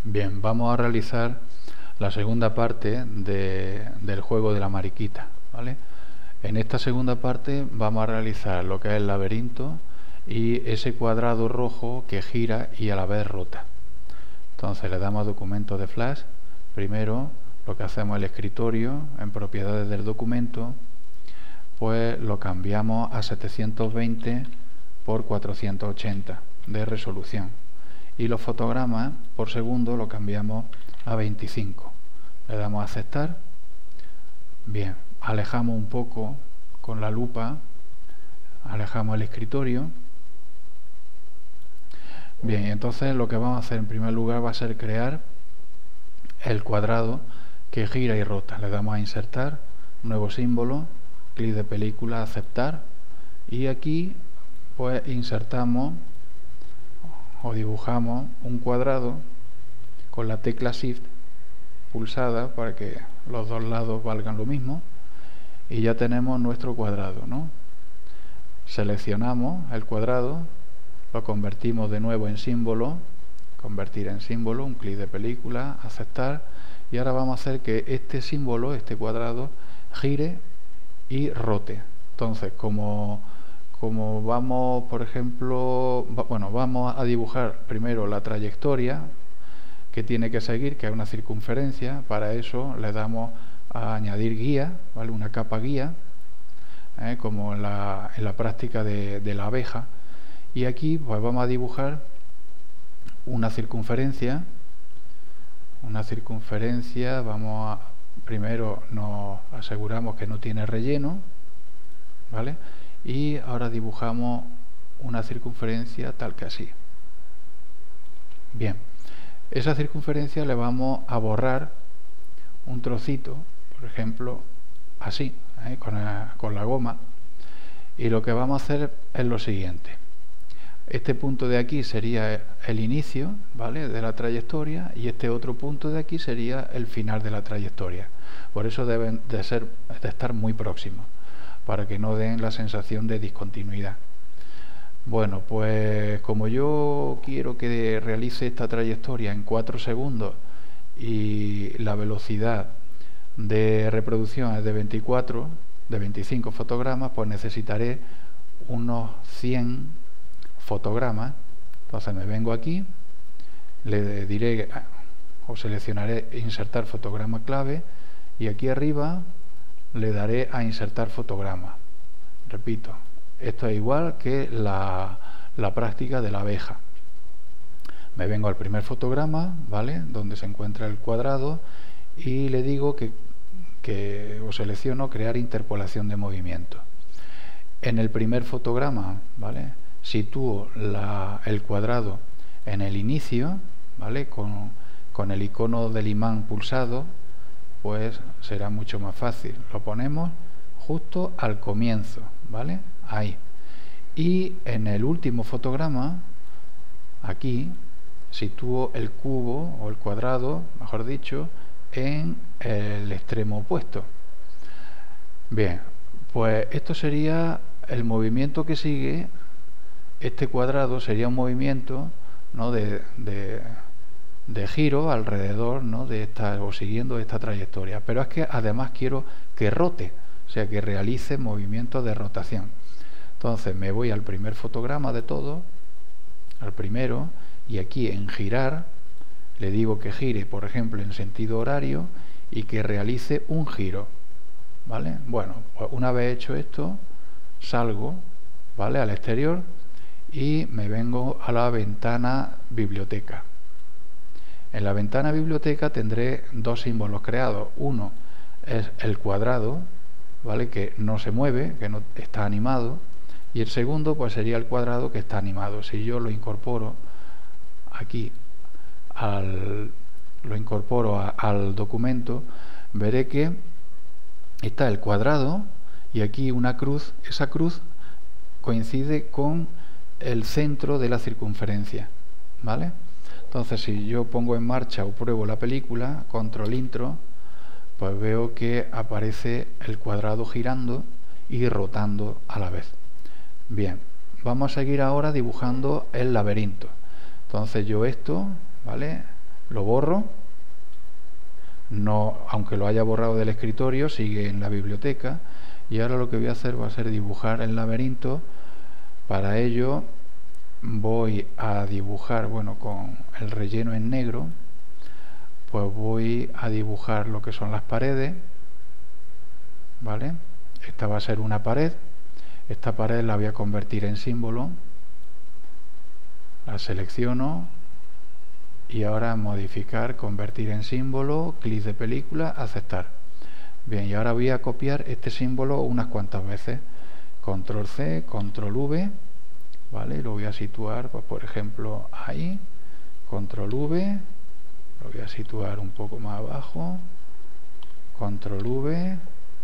Bien, vamos a realizar la segunda parte del juego de la mariquita, ¿vale? En esta segunda parte vamos a realizar lo que es el laberinto y ese cuadrado rojo que gira y a la vez rota. Entonces le damos a documentos de Flash. Primero lo que hacemos el escritorio en propiedades del documento, pues lo cambiamos a 720 por 480 de resolución. Y los fotogramas por segundo lo cambiamos a 25. Le damos a aceptar. Bien, alejamos un poco con la lupa, alejamos el escritorio. Bien, y entonces lo que vamos a hacer en primer lugar va a ser crear el cuadrado que gira y rota. Le damos a insertar, nuevo símbolo, clic de película, aceptar, y aquí pues insertamos o dibujamos un cuadrado con la tecla Shift pulsada para que los dos lados valgan lo mismo, y ya tenemos nuestro cuadrado, ¿no? Seleccionamos el cuadrado, lo convertimos de nuevo en símbolo, convertir en símbolo, un clic de película, aceptar, y ahora vamos a hacer que este símbolo, este cuadrado, gire y rote. Entonces, como vamos, por ejemplo, vamos a dibujar primero la trayectoria que tiene que seguir, que es una circunferencia. Para eso le damos a añadir guía, ¿vale? Una capa guía, como en la práctica de la abeja. Y aquí pues vamos a dibujar una circunferencia. Primero nos aseguramos que no tiene relleno, ¿vale? Y ahora dibujamos una circunferencia tal que así. Bien, esa circunferencia le vamos a borrar un trocito, por ejemplo, así, con la goma, y lo que vamos a hacer es lo siguiente. Este punto de aquí sería el inicio, ¿vale?, de la trayectoria, y este otro punto de aquí sería el final de la trayectoria. Por eso deben de estar muy próximos, para que no den la sensación de discontinuidad. Bueno, pues como yo quiero que realice esta trayectoria en 4 segundos y la velocidad de reproducción es de 25 fotogramas, pues necesitaré unos 100 fotogramas. Entonces me vengo aquí, le diré o seleccionaré insertar fotograma clave, y aquí arriba le daré a insertar fotograma. Repito, esto es igual que la práctica de la abeja. Me vengo al primer fotograma, ¿vale?, donde se encuentra el cuadrado, y le digo que selecciono crear interpolación de movimiento. En el primer fotograma, ¿vale?, sitúo el cuadrado en el inicio, ¿vale?, con el icono del imán pulsado, pues será mucho más fácil. Lo ponemos justo al comienzo, ¿vale?, ahí. Y en el último fotograma, aquí, sitúo el cubo o el cuadrado, mejor dicho, en el extremo opuesto. Bien, pues esto sería el movimiento que sigue. Este cuadrado sería un movimiento, ¿no?, de giro alrededor, ¿no?, o siguiendo esta trayectoria. Pero es que además quiero que rote, o sea, que realice movimientos de rotación. Entonces me voy al primer fotograma de todo, al primero, y aquí en girar le digo que gire, por ejemplo, en sentido horario, y que realice un giro, ¿vale? Bueno, pues una vez hecho esto, salgo, ¿vale?, al exterior, y me vengo a la ventana biblioteca. En la ventana biblioteca tendré dos símbolos creados. Uno es el cuadrado, ¿vale?, que no se mueve, que no está animado, y el segundo pues sería el cuadrado que está animado. Si yo lo incorporo aquí al documento, veré que está el cuadrado y aquí una cruz. Esa cruz coincide con el centro de la circunferencia, ¿vale? Entonces, si yo pongo en marcha o pruebo la película, control intro, pues veo que aparece el cuadrado girando y rotando a la vez. Bien, vamos a seguir ahora dibujando el laberinto. Entonces yo esto, ¿vale?, lo borro. No, aunque lo haya borrado del escritorio, sigue en la biblioteca. Y ahora lo que voy a hacer va a ser dibujar el laberinto. Para ello voy a dibujar, bueno, con el relleno en negro, pues voy a dibujar lo que son las paredes, ¿vale? Esta va a ser una pared. Esta pared la voy a convertir en símbolo. La selecciono y ahora modificar, convertir en símbolo, clic de película, aceptar. Bien, y ahora voy a copiar este símbolo unas cuantas veces. Control C, Control V, ¿vale? Lo voy a situar, pues, por ejemplo, ahí. Control V, lo voy a situar un poco más abajo. Control V,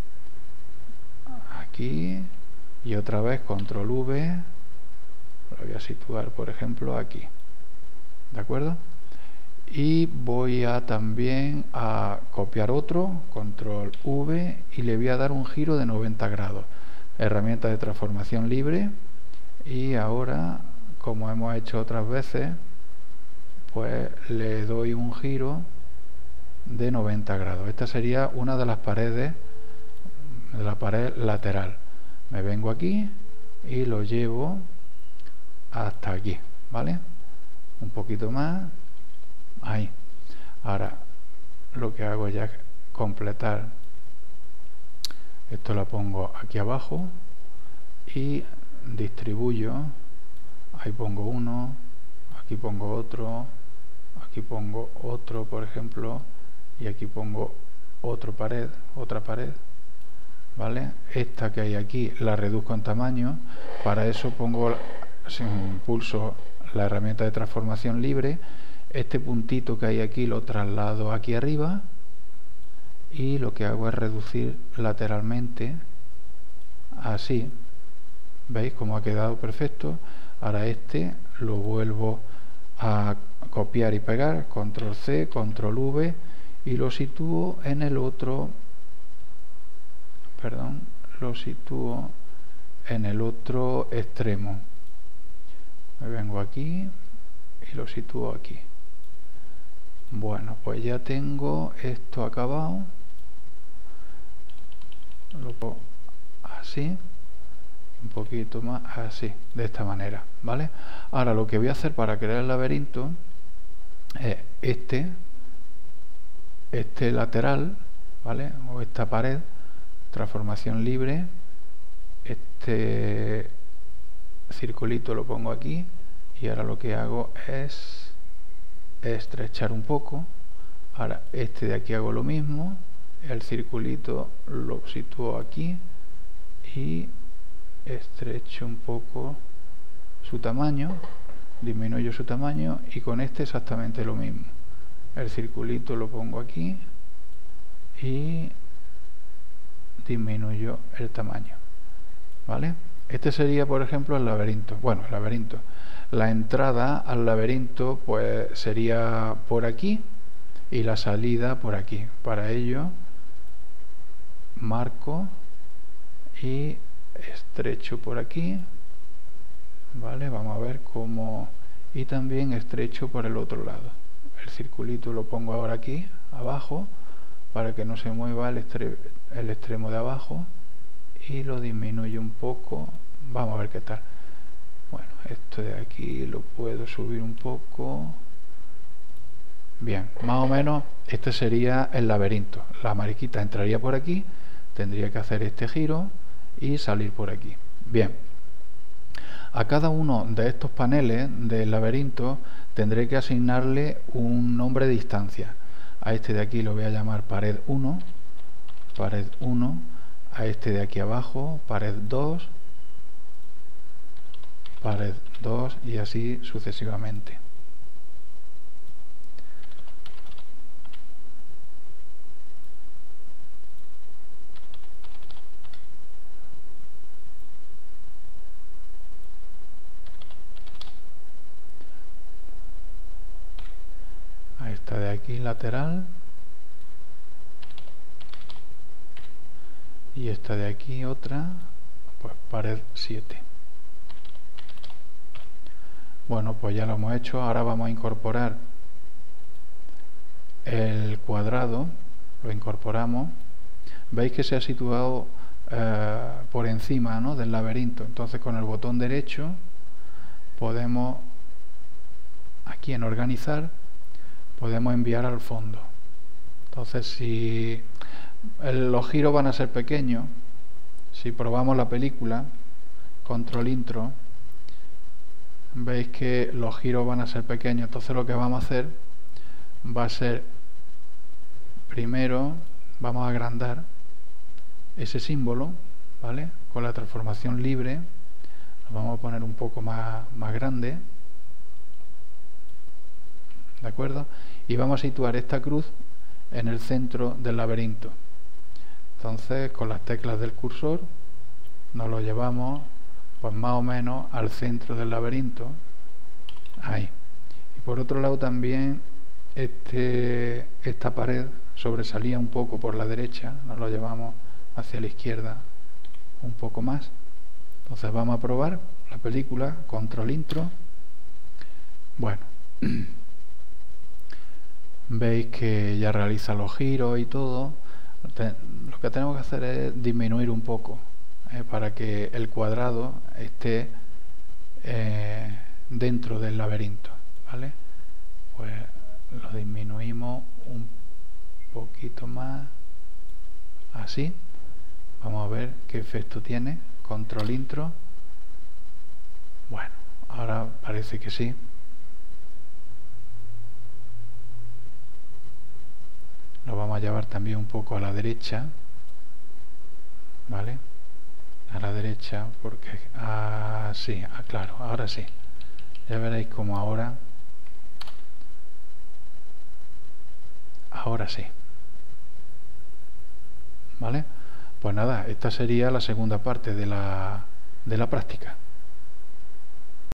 aquí, y otra vez Control V, lo voy a situar, por ejemplo, aquí. ¿De acuerdo? Y voy a también a copiar otro, Control V, y le voy a dar un giro de 90 grados. Herramienta de transformación libre. Y ahora, como hemos hecho otras veces, pues le doy un giro de 90 grados. Esta sería una de las paredes, de la pared lateral. Me vengo aquí y lo llevo hasta aquí, ¿vale? Un poquito más. Ahí. Ahora lo que hago ya es completar. Esto lo pongo aquí abajo y distribuyo. Ahí pongo uno, aquí pongo otro, aquí pongo otro, por ejemplo, y aquí pongo otra pared, ¿vale? Esta que hay aquí la reduzco en tamaño. Para eso pongo, pulso la herramienta de transformación libre. Este puntito que hay aquí lo traslado aquí arriba y lo que hago es reducir lateralmente, así. ¿Veis cómo ha quedado perfecto? Ahora este lo vuelvo a copiar y pegar, Control C, Control V, y lo sitúo en el otro, perdón, lo sitúo en el otro extremo. Me vengo aquí y lo sitúo aquí. Bueno, pues ya tengo esto acabado. Lo pongo así, un poquito más así, de esta manera, ¿vale? Ahora lo que voy a hacer para crear el laberinto es este lateral, ¿vale? O esta pared, transformación libre. Este circulito lo pongo aquí y ahora lo que hago es estrechar un poco. Ahora este de aquí hago lo mismo, el circulito lo sitúo aquí y estrecho un poco su tamaño, disminuyo su tamaño, y con este exactamente lo mismo. El circulito lo pongo aquí y disminuyo el tamaño, ¿vale? Este sería, por ejemplo, el laberinto. Bueno, el laberinto. La entrada al laberinto pues sería por aquí y la salida por aquí. Para ello marco y estrecho por aquí, ¿vale? Vamos a ver cómo, y también estrecho por el otro lado. El circulito lo pongo ahora aquí abajo para que no se mueva el extremo de abajo, y lo disminuyo un poco. Vamos a ver qué tal. Bueno, esto de aquí lo puedo subir un poco. Bien, más o menos este sería el laberinto. La mariquita entraría por aquí, tendría que hacer este giro y salir por aquí. Bien, a cada uno de estos paneles del laberinto tendré que asignarle un nombre de instancia. A este de aquí lo voy a llamar pared 1, pared 1. A este de aquí abajo, pared 2, pared 2, y así sucesivamente. A esta de aquí lateral, y esta de aquí otra, pues pared 7. Bueno, pues ya lo hemos hecho. Ahora vamos a incorporar el cuadrado, lo incorporamos, veis que se ha situado por encima, ¿no?, del laberinto. Entonces con el botón derecho podemos, aquí en organizar, podemos enviar al fondo. Entonces si los giros van a ser pequeños, si probamos la película, control intro, veis que los giros van a ser pequeños. Entonces lo que vamos a hacer va a ser, primero vamos a agrandar ese símbolo, ¿vale?, con la transformación libre. Lo vamos a poner un poco más grande, ¿de acuerdo? Y vamos a situar esta cruz en el centro del laberinto. Entonces con las teclas del cursor nos lo llevamos pues más o menos al centro del laberinto, ahí. Y por otro lado también esta pared sobresalía un poco por la derecha, nos lo llevamos hacia la izquierda un poco más. Entonces vamos a probar la película, control intro. Bueno, veis que ya realiza los giros y todo. Lo que tenemos que hacer es disminuir un poco para que el cuadrado esté dentro del laberinto, ¿vale? Pues lo disminuimos un poquito más, así. Vamos a ver qué efecto tiene. Control intro. Bueno, ahora parece que sí. Lo vamos a llevar también un poco a la derecha, ¿vale? A la derecha, porque sí, claro, ahora sí. Ya veréis como ahora sí, ¿vale? Pues nada, esta sería la segunda parte de la práctica.